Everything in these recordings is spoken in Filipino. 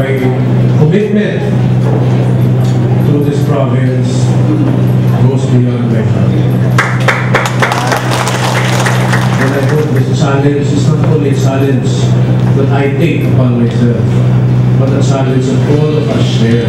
my commitment to this province goes beyond my family. And I hope this challenge is not only a challenge that I take upon myself, but a challenge that all of us share.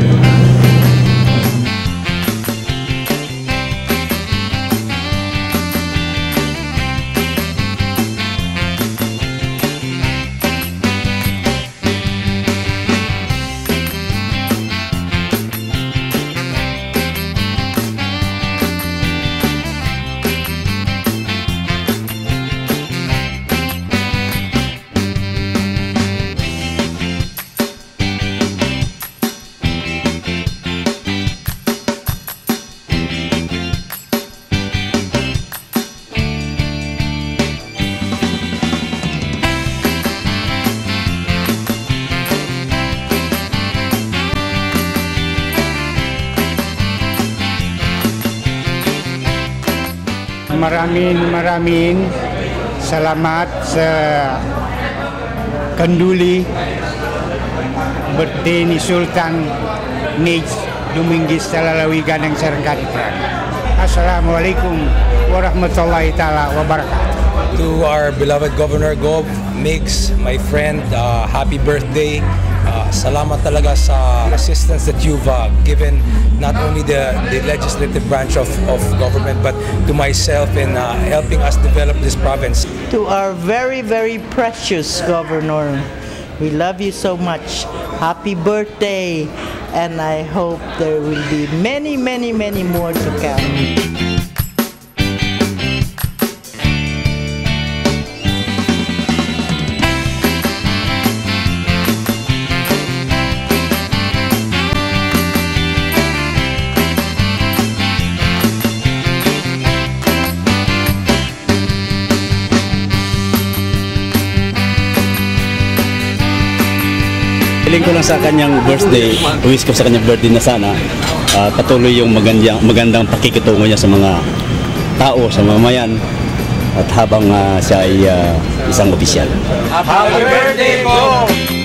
Maraming salamat sa kanduli birthday ni Sultan Nage Dominguez sa lalawigan ng Sarangani. Assalamualaikum warahmatullahi ta'ala wabarakatuh. To our beloved Governor Gov Mix, my friend, happy birthday. Salamat talaga sa assistance that you've given not only the legislative branch of government but to myself in helping us develop this province. To our very, very precious Governor, we love you so much. Happy birthday, and I hope there will be many, many, many more to come. Feeling ko lang sa kanyang birthday, wish ko sa kanyang birthday na sana patuloy yung magandang pakikitungo niya sa mga tao, sa mamayan at habang siya ay isang opisyal. Happy birthday po!